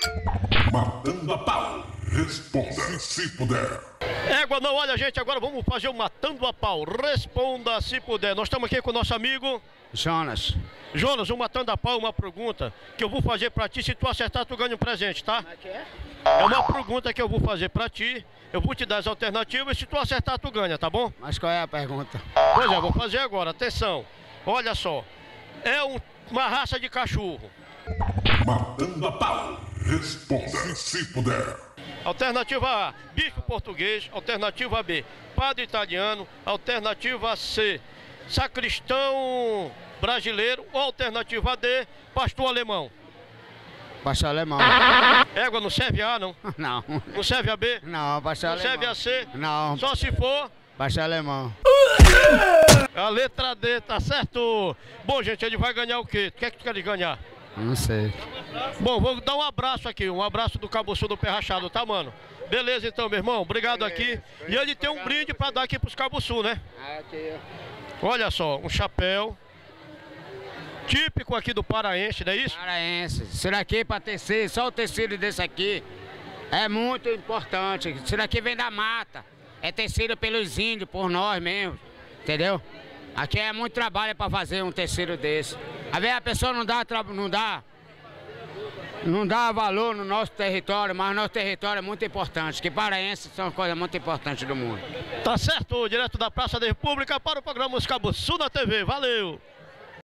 Matando a pau. Responda se puder. Égua não, olha gente, agora vamos fazer o Matando a Pau. Responda se puder. Nós estamos aqui com o nosso amigo Jonas. Jonas, o Matando a Pau, uma pergunta que eu vou fazer pra ti. Se tu acertar, tu ganha um presente, tá? Como é que é? É uma pergunta que eu vou fazer pra ti. Eu vou te dar as alternativas. Se tu acertar, tu ganha, tá bom? Mas qual é a pergunta? Pois é, vou fazer agora. Atenção. Olha só. É uma raça de cachorro. Matando a pau. Responda se puder. Alternativa A, bicho português. Alternativa B, padre italiano. Alternativa C, sacristão brasileiro. Ou alternativa D, pastor alemão. Pastor alemão. Égua, não serve A, não? Não. Não serve a B? Não, pastor Não alemão. serve a C? Não. Só se for Pastor alemão. a letra D, tá certo? Bom, gente, ele vai ganhar o quê? O que é que tu quer ganhar? Não sei. Bom, vou dar um abraço aqui, um abraço do Cabo Sul do Pé Rachado, tá, mano? Beleza, então, meu irmão, obrigado aqui. E ele tem um brinde pra dar aqui pros Cabo Sul, né? Aqui. Olha só, um chapéu típico aqui do paraense, não é isso? Paraense. Isso daqui para tecido, só o tecido desse aqui é muito importante. Isso daqui vem da mata. É tecido pelos índios, por nós mesmos. Entendeu? Aqui é muito trabalho para fazer um tecido desse. Às vezes a pessoa não dá valor no nosso território, mas o nosso território é muito importante. Que paraenses são uma coisa muito importante do mundo. Tá certo, direto da Praça da República para o programa Os Cabo Sul na TV. Valeu!